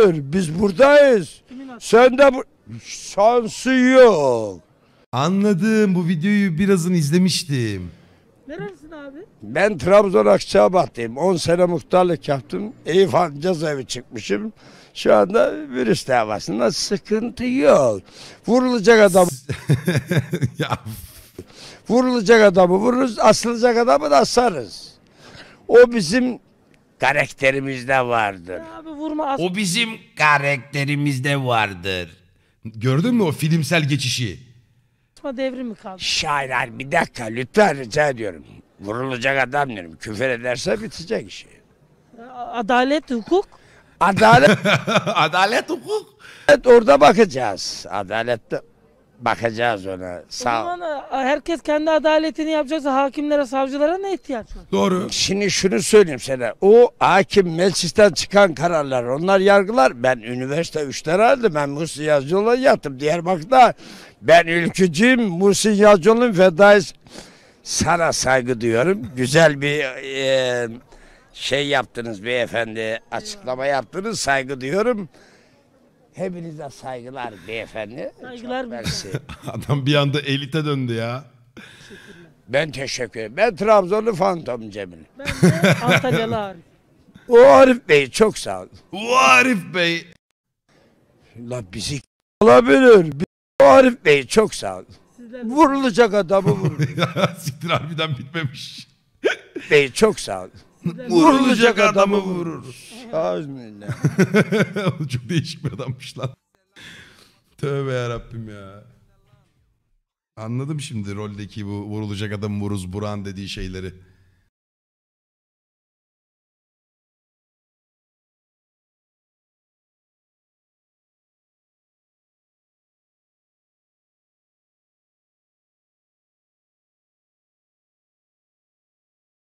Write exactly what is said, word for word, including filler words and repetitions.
olabilir. Biz buradayız. Sen de bu... Şansı yok. Anladım. Bu videoyu birazını izlemiştim. Neresin abi? Ben Trabzon Akçabat'tayım. on sene muhtarlık yaptım. Eyüphan cezaevi çıkmışım. Şu anda virüs davasında sıkıntı yok. Vurulacak adam, Ya vurulacak adamı vururuz, asılacak adamı da asarız. O bizim karakterimizde vardır. Ya abi vurma asma o bizim karakterimizde vardır. Gördün mü o filmsel geçişi? devri mi kaldı? Şairler bir dakika lütfen rica ediyorum. Vurulacak adam diyorum. Küfür ederse bitecek işi. Adalet, hukuk. Adalet Adalet hukuk. orada bakacağız. Adalette bakacağız ona. O Sağ zaman e, herkes kendi adaletini yapacaksa hakimlere, savcılara ne ihtiyaç var? Doğru. Şimdi şunu söyleyeyim sana. O hakim meclisten çıkan kararlar, onlar yargılar. Ben üniversite üç tane aldım. Ben Muhsin Yazıcıoğlu'na yattım. Diyarbakır'da ben ülkücüyüm. Muhsin Yazıcıoğlu'nun fedaiz. Sana saygı duyuyorum. Güzel bir e, şey yaptınız beyefendi. Açıklama yaptınız. Saygı duyuyorum. Hepinize saygılar beyefendi. Saygılar Çok bize. mersi. Adam bir anda elite döndü ya. Ben teşekkür ederim. Ben Trabzonlu Fantom Cemil. Ben de Antalyalı Arif. O Arif Bey çok sağ ol. O Arif Bey. La bizi olabilir. O Arif Bey çok sağ ol. Sizden Vurulacak adamı vurur. Siktir harbiden bitmemiş. Bey çok sağ ol. Vurulacak adamı vurur. Amin. Çok değişik bir adammış lan. Tövbe yarabbim ya. Anladım şimdi roldeki bu vurulacak adam vuruz Buran dediği şeyleri.